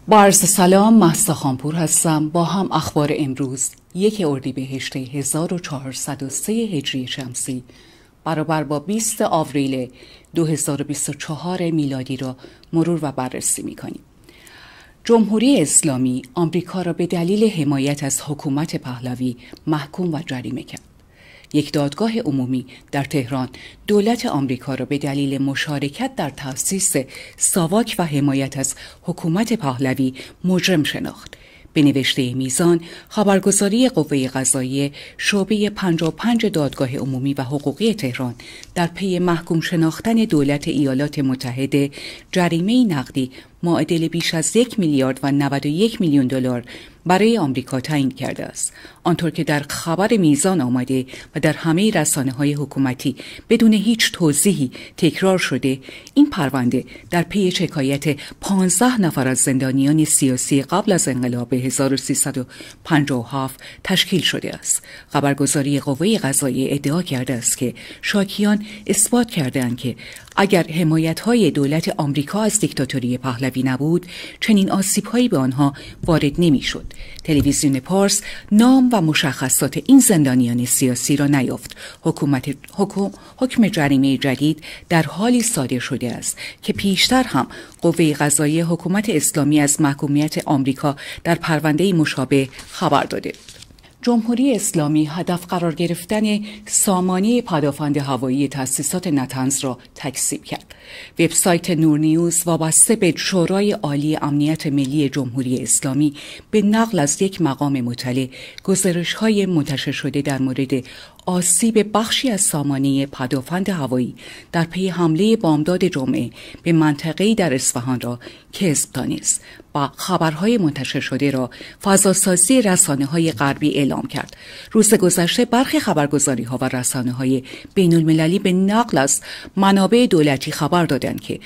با عرض سلام، مهسا خانپور هستم. با هم اخبار امروز 1 اردیبهشت 1403 هجری شمسی برابر با 20 آوریل 2024 میلادی را مرور و بررسی می‌کنیم. جمهوری اسلامی آمریکا را به دلیل حمایت از حکومت پهلوی محکوم و جریمه کرد. یک دادگاه عمومی در تهران دولت آمریکا را به دلیل مشارکت در تأسیس ساواک و حمایت از حکومت پهلوی مجرم شناخت. به نوشته میزان، خبرگزاری قوه قضاییه شعبه 55 دادگاه عمومی و حقوقی تهران در پی محکوم شناختن دولت ایالات متحده جریمه نقدی معادل بیش از 1 میلیارد و 91 میلیون دلار برای آمریکا تعیین کرده است. آنطور که در خبر میزان آمده و در همه رسانه‌های حکومتی بدون هیچ توضیحی تکرار شده، این پرونده در پی شکایت 15 نفر از زندانیان سیاسی قبل از انقلاب 1357 تشکیل شده است. خبرگزاری قوه قضاییه ادعا کرده است که شاکیان اثبات کردند که اگر حمایت‌های دولت آمریکا از دیکتاتوری پهلوی نبود، چنین آسیب‌هایی به آنها وارد نمی‌شد. تلویزیون پارس نام و مشخصات این زندانیان سیاسی را نیافت. حکم جریمه جدید در حالی صادر شده است که پیشتر هم قوه قضاییه حکومت اسلامی از محکومیت آمریکا در پرونده مشابه خبر داده. جمهوری اسلامی هدف قرار گرفتن سامانه پدافند هوایی تأسیسات نتنز را تکذیب کرد. وبسایت نورنیوز وابسته به شورای عالی امنیت ملی جمهوری اسلامی به نقل از یک مقام مطلع گزارش‌های منتشر شده در مورد آسیب بخشی از سامانه پدافند هوایی در پی حمله بامداد جمعه به منطقه‌ای در اصفهان را کذب دانست و خبرهای منتشر شده را فضاسازی رسانه‌های غربی اعلام کرد. روز گذشته برخی خبرگزاری‌ها و رسانه‌های بین‌المللی به نقل از منابع دولتی خبر دادند که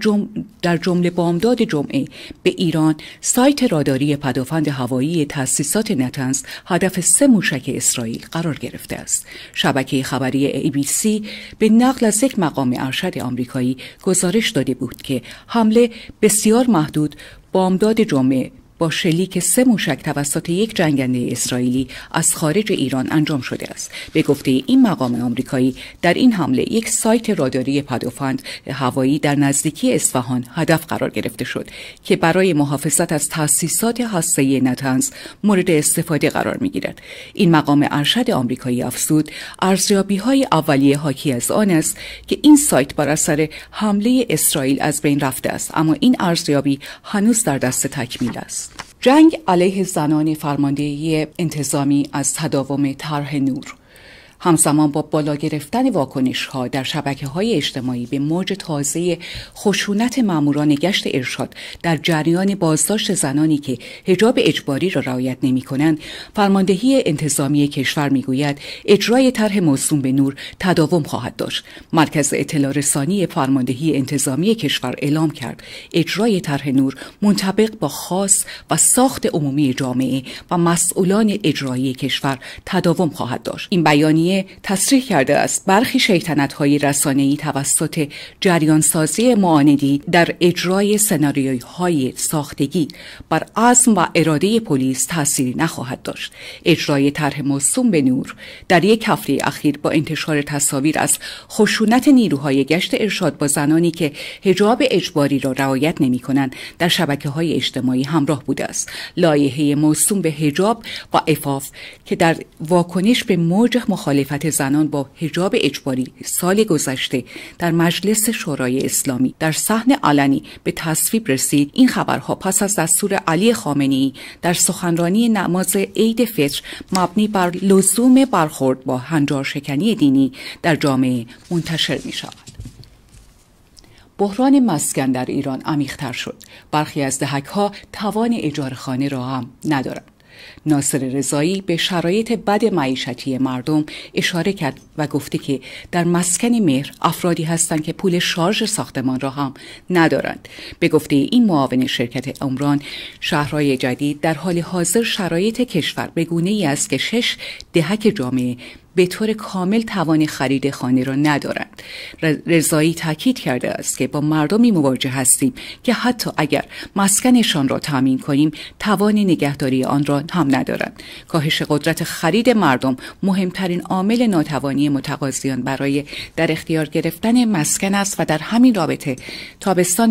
در جمله بامداد جمعه به ایران، سایت راداری پدافند هوایی تأسیسات نتنز هدف 3 موشک اسرائیل قرار گرفته است. شبکه خبری ABC به نقل از یک مقام ارشد آمریکایی گزارش داده بود که حمله بسیار محدود بامداد جمعه با شلیک 3 موشک توسط یک جنگنده اسرائیلی از خارج ایران انجام شده است. به گفته این مقام آمریکایی، در این حمله یک سایت راداری پدافند هوایی در نزدیکی اصفهان هدف قرار گرفته شد که برای محافظت از تأسیسات هسته‌ای نتنز مورد استفاده قرار می‌گیرد. این مقام ارشد آمریکایی افزود ارزیابی‌های اولیه حاکی از آن است که این سایت بر اثر حمله اسرائیل از بین رفته است، اما این ارزیابی هنوز در دست تکمیل است. جنگ علیه زنان فرماندهی انتظامی از تداوم طرح نور همزمان با بالا گرفتن واکنش‌ها در شبکه‌های اجتماعی به موج تازه خشونت ماموران گشت ارشاد در جریان بازداشت زنانی که حجاب اجباری را رعایت نمی‌کنند، فرماندهی انتظامی کشور می‌گوید اجرای طرح موسوم به نور تداوم خواهد داشت. مرکز اطلاع رسانی فرماندهی انتظامی کشور اعلام کرد اجرای طرح نور منطبق با خواست و ساخت عمومی جامعه و مسئولان اجرایی کشور تداوم خواهد داشت. این بیانیه تصریح کرده است برخی شیطنت‌های رسانه‌ای توسط جریانسازی معاندی در اجرای سناریوهای ساختگی بر عزم و اراده پلیس تأثیری نخواهد داشت. اجرای طرح موسوم به نور در یک هفته اخیر با انتشار تصاویر از خشونت نیروهای گشت ارشاد با زنانی که حجاب اجباری را رعایت نمی‌کنند در شبکه‌های اجتماعی همراه بوده است. لایحه موسوم به حجاب و عفاف که در واکنش به موج مخالفت زنان با حجاب اجباری سال گذشته در مجلس شورای اسلامی در صحن علنی به تصویب رسید، این خبرها پس از دستور علی خامنه‌ای در سخنرانی نماز عید فطر مبنی بر لزوم برخورد با هنجارشکنی دینی در جامعه منتشر می شود. بحران مسکن در ایران عمیق‌تر شد. برخی از دهک‌ها توان اجاره خانه را هم ندارند. ناصر رضایی به شرایط بد معیشتی مردم اشاره کرد و گفته که در مسکن مهر افرادی هستند که پول شارژ ساختمان را هم ندارند. به گفته این معاون شرکت عمران، شهرهای جدید در حال حاضر شرایط کشور به گونه‌ای است که 6 دهک جامعه به طور کامل توان خرید خانه را ندارند. رضایی تاکید کرده است که با مردمی مواجه هستیم که حتی اگر مسکنشان را تامین کنیم توان نگهداری آن را هم ندارند. کاهش قدرت خرید مردم مهمترین عامل ناتوانی متقاضیان برای در اختیار گرفتن مسکن است و در همین رابطه تابستان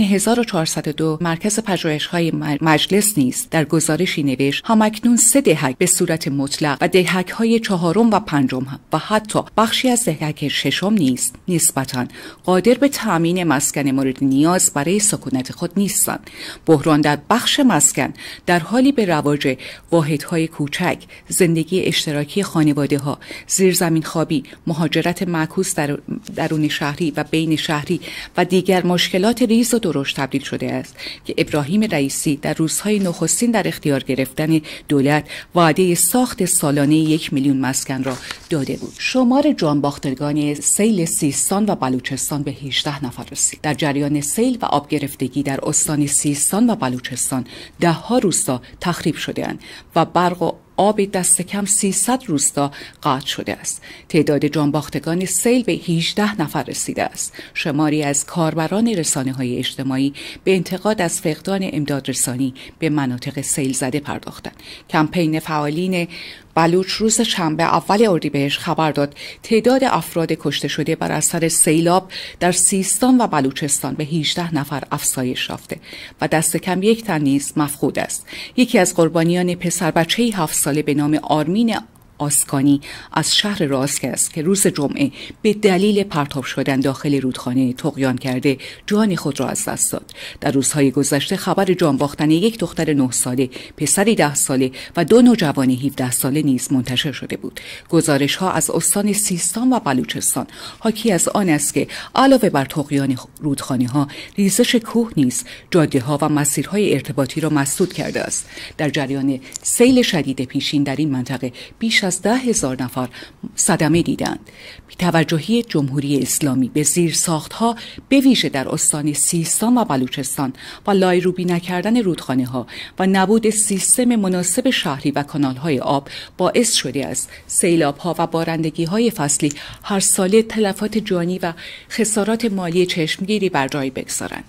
1402 مرکز پژوهش‌های مجلس نیز در گزارشی نوشت همکنون 3 دهک به صورت مطلق و دهک‌های 4 و 5 و حتی بخشی از دهک 6 نیز نسبتاً قادر به تامین مسکن مورد نیاز برای سکونت خود نیستند. بحران در بخش مسکن در حالی به رواج واحدهای کوچک، زندگی اشتراکی خانواده‌ها، زیرزمین خوابی، مهاجرت معکوس در درون شهری و بین شهری و دیگر مشکلات ریز و درشت تبدیل شده است که ابراهیم رئیسی در روزهای نخستین در اختیار گرفتن دولت وعده ساخت سالانه 1 میلیون مسکن را داده بود. شمار جانباختگان سیل سیستان و بلوچستان به 18 نفر رسید. در جریان سیل و آب گرفتگی در استان سیستان و بلوچستان 10 روستا تخریب شده‌اند و برق و آب دست کم 300 روستا قطع شده است. تعداد جانباختگان سیل به 18 نفر رسیده است. شماری از کاربران رسانه‌های اجتماعی به انتقاد از فقدان امدادرسانی به مناطق سیل زده پرداختند. کمپین فعالین بلوچ روز شنبه اول اردیبهشت خبر داد تعداد افراد کشته شده بر اثر سیلاب در سیستان و بلوچستان به 18 نفر افزایش یافته و دست کم 1 تن نیز مفقود است. یکی از قربانیان پسر بچه‌ای 7 ساله به نام آرمین آسکانی از شهر راسک است که روز جمعه به دلیل پرتاب شدن داخل رودخانه طغیان کرده جان خود را از دست داد. در روزهای گذشته خبر جان باختن 1 دختر 9 ساله، پسری 10 ساله و 2 نوجوان 17 ساله نیز منتشر شده بود. گزارش ها از استان سیستان و بلوچستان حاکی از آن است که علاوه بر طغیان رودخانه ها، ریزش کوه نیز جاده ها و مسیرهای ارتباطی را مسدود کرده است. در جریان سیل شدید پیشین در این منطقه بیش از 10,000 نفر صدمه دیدند. بی‌توجهی جمهوری اسلامی به زیرساخت‌ها به ویژه در استان سیستان و بلوچستان و لایروبی نکردن رودخانه‌ها و نبود سیستم مناسب شهری و کانال‌های آب باعث شده است سیلاب‌ها و بارندگی‌های فصلی هر ساله تلفات جانی و خسارات مالی چشمگیری بر جای بگذارند.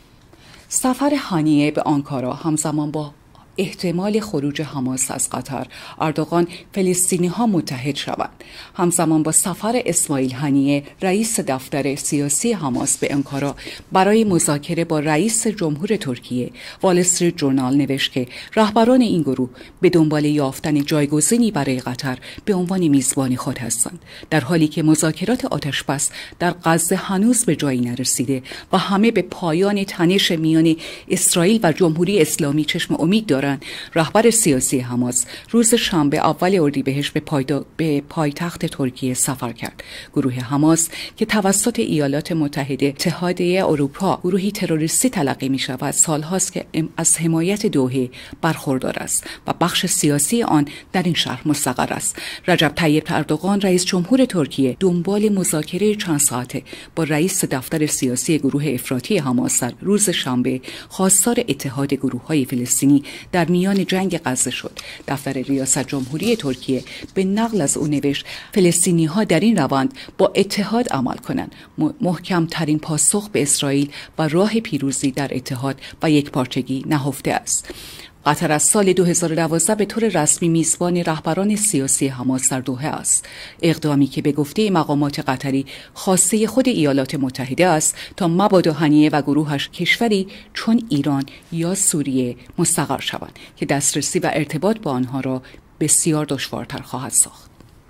سفر هانیه به آنکارا همزمان با احتمال خروج حماس از قطر، اردوغان فلسطینی‌ها متحد شوند. همزمان با سفر اسماعیل هنیه رئیس دفتر سیاسی حماس به آنکارا برای مذاکره با رئیس جمهور ترکیه، وال استریت جورنال نوشت که رهبران این گروه به دنبال یافتن جایگزینی برای قطر به عنوان میزبان خود هستند، در حالی که مذاکرات آتشبس در غزه هنوز به جایی نرسیده و همه به پایان تنش میان اسرائیل و جمهوری اسلامی چشم امید دارند. رهبر سیاسی حماس روز شنبه اول اردیبهشت به پایتخت ترکیه سفر کرد. گروه حماس که توسط ایالات متحده، اتحادیه اروپا گروهی تروریستی تلقی می شود، سالهاست که از حمایت دوحه برخوردار است و بخش سیاسی آن در این شهر مستقر است. رجب طیب اردوغان رئیس جمهور ترکیه دنبال مذاکره چند ساعته با رئیس دفتر سیاسی گروه افراطی حماس در روز شنبه خواستار اتحاد گروه‌های فلسطینی در میان جنگ غزه شد. دفتر ریاست جمهوری ترکیه به نقل از او نوشت فلسطینی‌ها در این روند با اتحاد عمل کنند. محکم ترین پاسخ به اسرائیل و راه پیروزی در اتحاد و یکپارچگی نهفته است. قطر از سال 2012 به طور رسمی میزبان رهبران سیاسی حماس در دوحه است. اقدامی که به گفته مقامات قطری خواسته خود ایالات متحده است تا مبادا هنیه و گروهش کشوری چون ایران یا سوریه مستقر شوند که دسترسی و ارتباط با آنها را بسیار دشوارتر خواهد ساخت.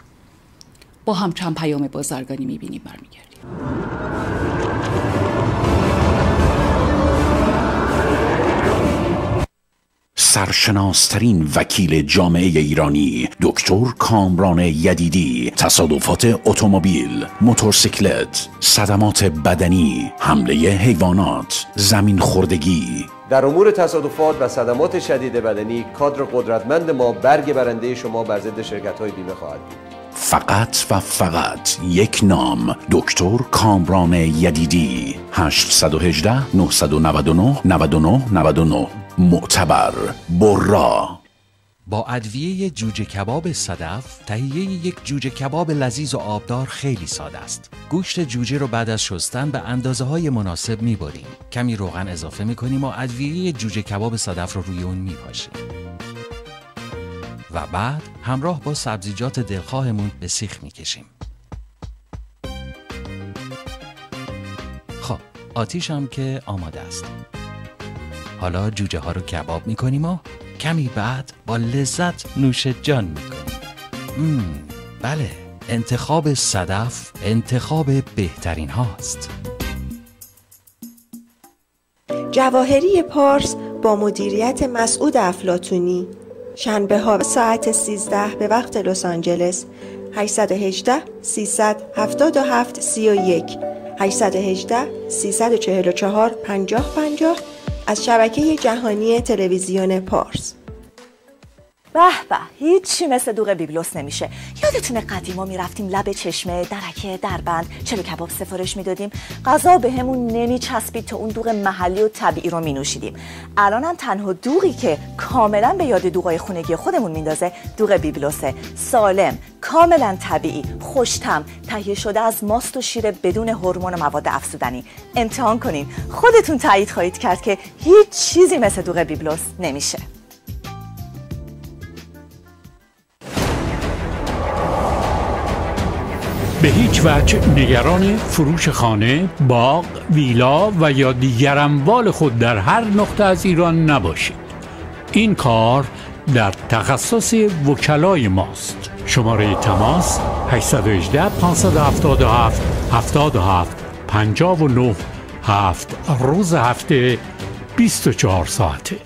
با هم چند پیام بازرگانی می‌بینیم، برمیگردیم. سرشناسترین وکیل جامعه ایرانی دکتر کامران یدیدی، تصادفات اتومبیل، موتورسیکلت، صدمات بدنی، حمله حیوانات، زمین خوردگی. در امور تصادفات و صدمات شدید بدنی کادر قدرتمند ما برگ برنده شما بر ضد شرکت‌های بیمه خواهد بود. فقط و فقط یک نام، دکتر کامران یدیدی. 818 999 99 99. معتبر، برا. با ادویه جوجه کباب صدف تهیه یک جوجه کباب لذیذ و آبدار خیلی ساده است. گوشت جوجه رو بعد از شستن به اندازه‌های مناسب می‌بریم. کمی روغن اضافه می‌کنیم و ادویه جوجه کباب صدف رو روی اون می‌پاشیم. و بعد همراه با سبزیجات دلخواهمون به سیخ می‌کشیم. خب، آتیش هم که آماده است. حالا جوجه ها رو کباب می‌کنیم و کمی بعد با لذت نوش جان میکنیم. بله، انتخاب صدف انتخاب بهترین هاست. جواهری پارس با مدیریت مسعود افلاطونی، شنبه ها ساعت 13 به وقت لس آنجلس. 818 377 31 818 344 5050 از شبکه جهانی تلویزیون پارس. به به، هیچی مثل دوغ بیبلوس نمیشه. یادتونه قدیما میرفتیم لب چشمه، درکه، دربند، چلو کباب سفارش میدادیم، غذا بهمون نمیچسبید تا اون دوغ محلی و طبیعی رو مینوشیدیم. الانم تنها دوغی که کاملا به یاد دوغای خونگی خودمون میندازه دوغ بیبلوسه. سالم، کاملا طبیعی، خوش‌طعم، تهیه شده از ماست و شیر بدون هورمون و مواد افزودنی. امتحان کنین، خودتون تایید خواهید کرد که هیچ چیزی مثل دوغ بیبلوس نمیشه. به هیچ وجه نگران فروش خانه، باغ، ویلا و یا دیگر اموال خود در هر نقطه از ایران نباشید. این کار در تخصص وکلای ماست. شماره تماس 818 577 77 59 7 روز هفته 24 ساعته.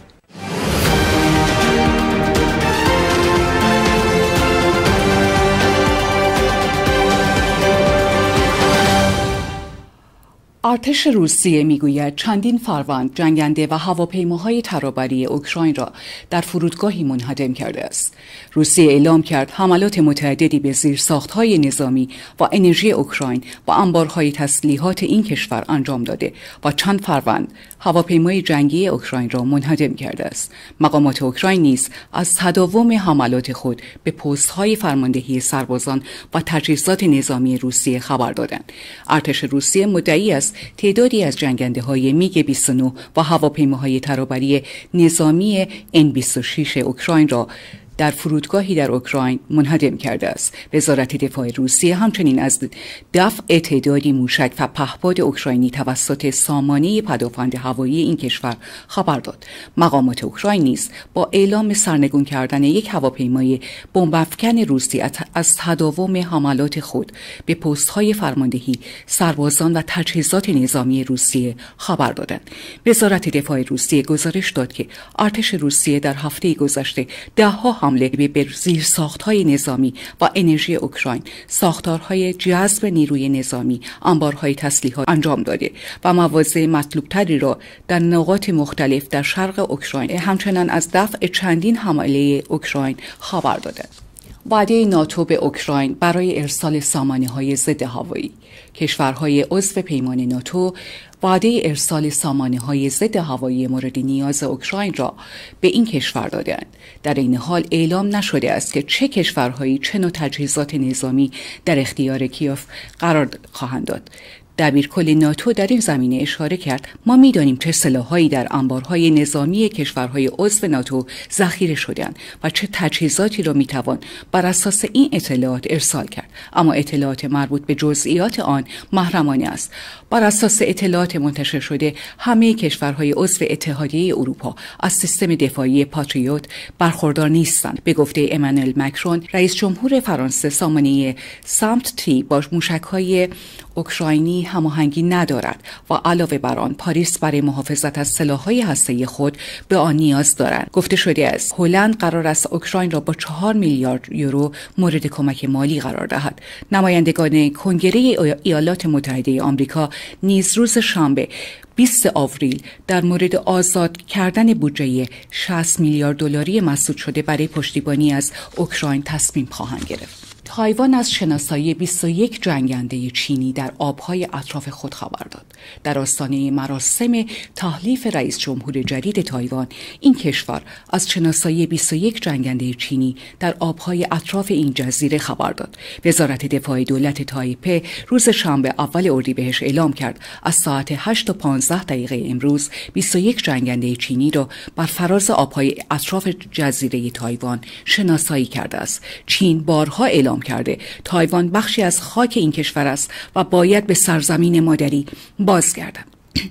ارتش روسیه میگوید چندین فروند جنگنده و هواپیماهای ترابری اوکراین را در فرودگاهی منهدم کرده است. روسیه اعلام کرد حملات متعددی به زیرساخت‌های نظامی و انرژی اوکراین و انبارهای تسلیحات این کشور انجام داده و چند فروند هواپیمای جنگی اوکراین را منهدم کرده است. مقامات اوکراین نیز از تداوم حملات خود به پست‌های فرماندهی سربازان و تجهیزات نظامی روسیه خبر دادند. ارتش روسیه مدعی است تعدادی از جنگنده‌های میگ 29 و هواپیماهای ترابری نظامی N-26 اوکراین را در فرودگاهی در اوکراین منهدم کرده است. وزارت دفاع روسیه همچنین از دفع تعدادی موشک و پهپاد اوکراینی توسط سامانه پدافند هوایی این کشور خبر داد. مقامات اوکراین نیز با اعلام سرنگون کردن یک هواپیمای بمب‌افکن روسی از تداوم حملات خود به پست‌های فرماندهی سربازان و تجهیزات نظامی روسیه خبر دادند. وزارت دفاع روسیه گزارش داد که ارتش روسیه در هفته گذشته ده‌ها حمله به زیرساخت‌های نظامی و انرژی اوکراین، ساختارهای جذب نیروی نظامی، انبارهای تسلیحات انجام داده و مواضع مطلوب‌تری را در نقاط مختلف در شرق اوکراین همچنان از دفع چندین حمله اوکراین خبر دادند. وعده ناتو به اوکراین برای ارسال سامانه‌های ضد هوایی. کشورهای عضو پیمان ناتو وعده ارسال سامانه‌های ضد هوایی مورد نیاز اوکراین را به این کشور دادند. در این حال اعلام نشده است که چه کشورهایی چه نوع تجهیزات نظامی در اختیار کیف قرار خواهند داد. دبیرکل ناتو در این زمینه اشاره کرد: ما می‌دانیم چه سلاح‌هایی در انبارهای نظامی کشورهای عضو ناتو ذخیره شده‌اند و چه تجهیزاتی را می‌توان بر اساس این اطلاعات ارسال کرد، اما اطلاعات مربوط به جزئیات آن محرمانه است. بر اساس اطلاعات منتشر شده همه کشورهای عضو اتحادیه اروپا از سیستم دفاعی پاتریوت برخوردار نیستند. به گفته امانوئل مکرون رئیس جمهور فرانسه، سامانه سامت تی با موشک‌های اوکراینی هماهنگی ندارد و علاوه بر آن پاریس برای محافظت از سلاح‌های هسته‌ای خود به آن نیاز دارد. گفته شده است هلند قرار است اوکراین را با 4 میلیارد یورو مورد کمک مالی قرار دهد. نمایندگان کنگره ایالات متحده آمریکا نیز روز شنبه 20 آوریل در مورد آزاد کردن بودجه 60 میلیارد دلاری مسدود شده برای پشتیبانی از اوکراین تصمیم خواهند گرفت. تایوان از شناسایی 21 جنگنده چینی در آبهای اطراف خود خبر داد. در آستانه مراسم تحلیف رئیس جمهور جدید تایوان، این کشور از شناسایی 21 جنگنده چینی در آبهای اطراف این جزیره خبر داد. وزارت دفاع دولت تایپه روز شنبه اول اردیبهشت اعلام کرد از ساعت 8:15 امروز 21 جنگنده چینی را بر فراز آبهای اطراف جزیره تایوان شناسایی کرده است. چین بارها اعلام کرده تایوان بخشی از خاک این کشور است و باید به سرزمین مادری بازگردد.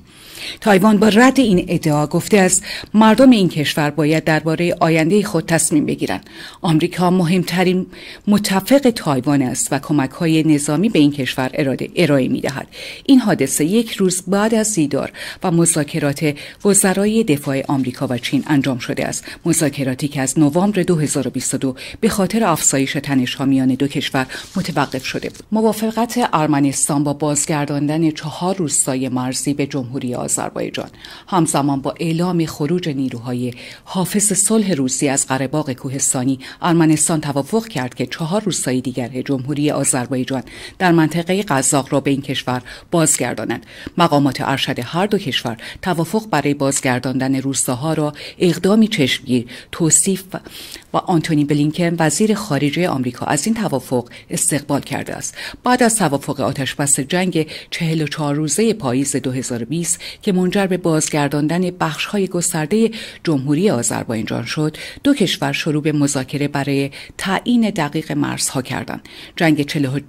تایوان با رد این ادعا گفته است مردم این کشور باید درباره آینده خود تصمیم بگیرند. آمریکا مهمترین متفق تایوان است و کمک‌های نظامی به این کشور ارائه می‌دهد. این حادثه یک روز بعد از دیدار و مذاکرات وزرای دفاع آمریکا و چین انجام شده است. مذاکراتی که از نوامبر 2022 به خاطر افزایش تنش‌ها میان دو کشور متوقف شده بود. موافقت ارمنستان با بازگرداندن 4 روستای مرزی به جمهوری آذربایجان همزمان با اعلام خروج نیروهای حافظ صلح روسی از قره باغ کوهستانی، ارمنستان توافق کرد که 4 روستای دیگر جمهوری آذربایجان در منطقه قزاق را به این کشور بازگرداند. مقامات ارشد هر دو کشور توافق برای بازگرداندن روستاها را اقدامی چشمگیر توصیف و آنتونی بلینکن وزیر خارجه آمریکا از این توافق استقبال کرده است. بعد از توافق آتشبس جنگ 44 روزه پاییز 2020 که منجر به بازگرداندن بخش‌های گسترده جمهوری آذربایجان شد، دو کشور شروع به مذاکره برای تعیین دقیق مرزها کردند. جنگ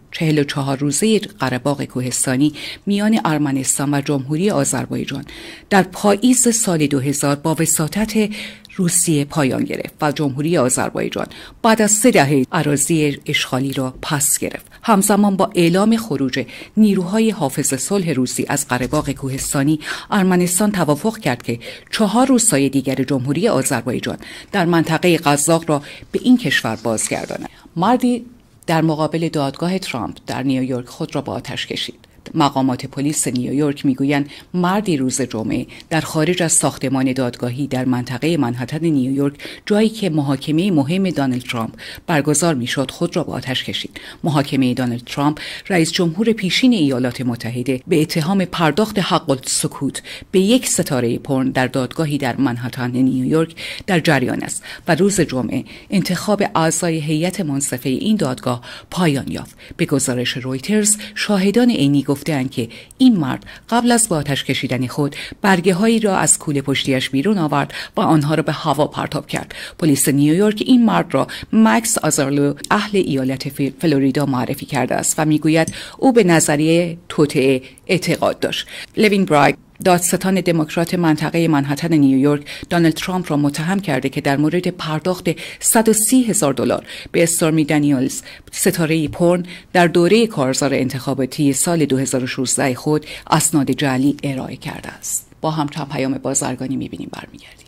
44 روزه قره باغ کوهستانی میان ارمنستان و جمهوری آذربایجان در پاییز سال 2000 با وساطت روسیه پایان گرفت و جمهوری آذربایجان بعد از 3 دهه اراضی اشغالی را پس گرفت. همزمان با اعلام خروج نیروهای حافظ صلح روسی از قره باغ کوهستانی، ارمنستان توافق کرد که 4 روستای دیگر جمهوری آذربایجان در منطقه قزاق را به این کشور بازگرداند. مردی در مقابل دادگاه ترامپ در نیویورک خود را با آتش کشید. مقامات پلیس نیویورک میگویند مردی روز جمعه در خارج از ساختمان دادگاهی در منطقه منهتن نیویورک، جایی که محاکمه مهم دونالد ترامپ برگزار میشد، خود را با آتش کشید. محاکمه دونالد ترامپ، رئیس جمهور پیشین ایالات متحده، به اتهام پرداخت حق السکوت به یک ستاره پورن در دادگاهی در منهتن نیویورک در جریان است و روز جمعه انتخاب اعضای هیئت منصفه این دادگاه پایان یافت. به گزارش رویترز، شاهدان عینی گفتند که این مرد قبل از با آتش کشیدن خود برگه‌هایی را از کوله پشتیش بیرون آورد و آنها را به هوا پرتاب کرد. پلیس نیویورک این مرد را مکس آزارلو، اهل ایالت فلوریدا، معرفی کرده است و میگوید او به نظریه توطئه اعتقاد داشت. لوین برایگ، دادستان دموکرات منطقه منهتن نیویورک، دونالد ترامپ را متهم کرده که در مورد پرداخت $130,000 به استورمی دانیلز، ستاره پورن، در دوره کارزار انتخاباتی سال 2016 خود اسناد جعلی ارائه کرده است. با هم چند پیام بازرگانی می‌بینیم، برمیگردیم.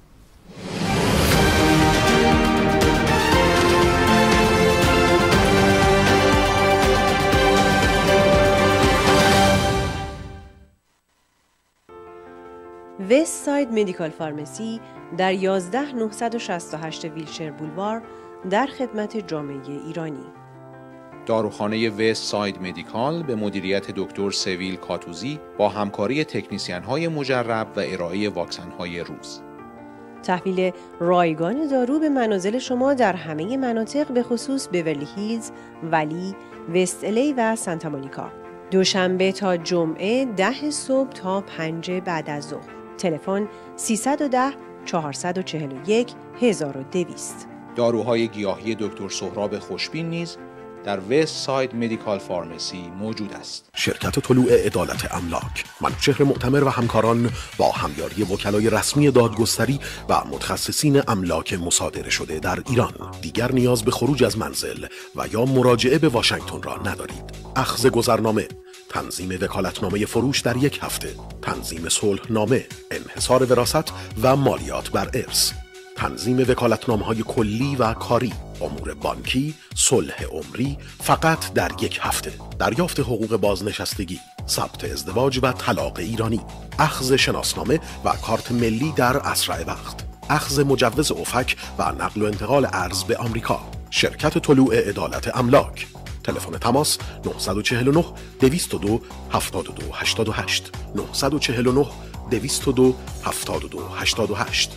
وست ساید مدیکال فارمسی در 11968 ویلشر بولوار در خدمت جامعه ایرانی. داروخانه وست ساید مدیکال به مدیریت دکتر سویل کاتوزی با همکاری تکنیسیان‌های مجرب و ارائه واکسن‌های روز. تحویل رایگان دارو به منازل شما در همه مناطق، به خصوص بیورلی هیلز، ولی، وست الی و سانتا مونیکا. دوشنبه تا جمعه 10 صبح تا 5 بعد از ظهر. تلفن 310 441 1200. داروهای گیاهی دکتر سهراب خوشبین نیز در وست ساید مدیکال فارمسی موجود است. شرکت طلوع عدالت املاک، منوچهر معتمر و همکاران با همیاری وکلای رسمی دادگستری و متخصصین املاک مصادره شده در ایران، دیگر نیاز به خروج از منزل و یا مراجعه به واشنگتن را ندارید. اخذ گذرنامه، تنظیم وکالتنامه فروش در 1 هفته، تنظیم صلحنامه، انحصار وراثت و مالیات بر ارث، تنظیم وکالتنامه‌های کلی و کاری، امور بانکی، صلح عمری فقط در 1 هفته، دریافت حقوق بازنشستگی، ثبت ازدواج و طلاق ایرانی، اخذ شناسنامه و کارت ملی در اسرع وقت، اخذ مجوز افک و نقل و انتقال ارز به آمریکا، شرکت طلوع عدالت املاک. تلفن تماس 949 202 72 88 949 202 72 88.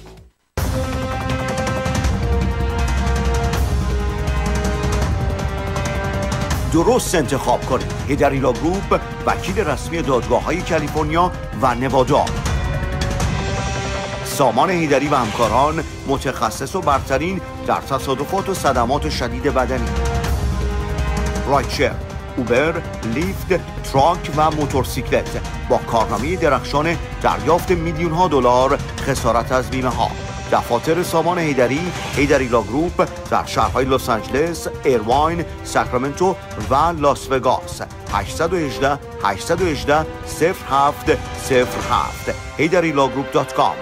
درست انتخاب کنید. هیدری لا گروپ، وکیل رسمی دادگاه‌های کالیفرنیا و نوادا. سامان هیدری و همکاران، متخصص و برترین در تصادفات و صدمات شدید بدنی. رایدشر، اوبر، لیفت، تراک و موتورسیکلت با کارنامه درخشان دریافت میلیون‌ها دلار خسارت از بیمه ها. دفاتر سامان هیدری، هیدری لا گروپ در شهرهای لس آنجلس، ایرواین، ساکرامنتو و لاس وگاس. 818 818 0707 HeyDariLawGroup.com.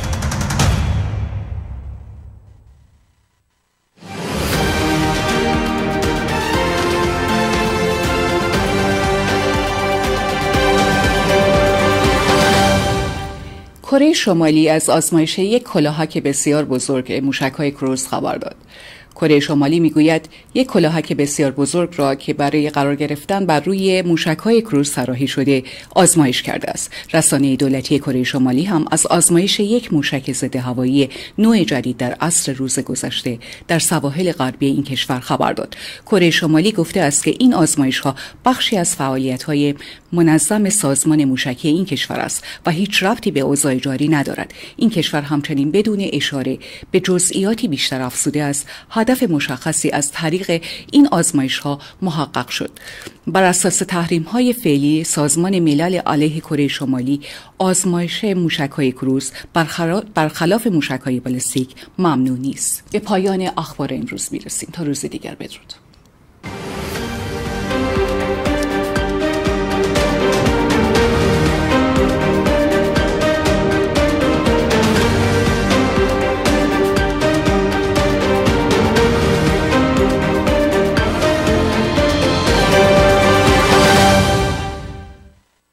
کره شمالی از آزمایش یک کلاهک بسیار بزرگ موشک‌های کروز خبر داد. کره شمالی میگوید یک کلاهک بسیار بزرگ را که برای قرار گرفتن بر روی موشک‌های کروز طراحی شده آزمایش کرده است. رسانه دولتی کره شمالی هم از آزمایش یک موشک ضد هوایی نوع جدید در عصر روز گذشته در سواحل غربی این کشور خبر داد. کره شمالی گفته است که این آزمایش‌ها بخشی از فعالیت‌های منظم سازمان موشکی این کشور است و هیچ ربطی به اوضاع جاری ندارد. این کشور همچنین بدون اشاره به جزئیاتی بیشتر افزوده است هدف مشخصی از طریق این آزمایش‌ها محقق شد. بر اساس تحریم‌های فعلی سازمان ملل علیه کره شمالی، آزمایش موشک‌های کروز برخلاف موشک‌های بالستیک ممنوع نیست. به پایان اخبار امروز می‌رسیم. تا روز دیگر بدرود.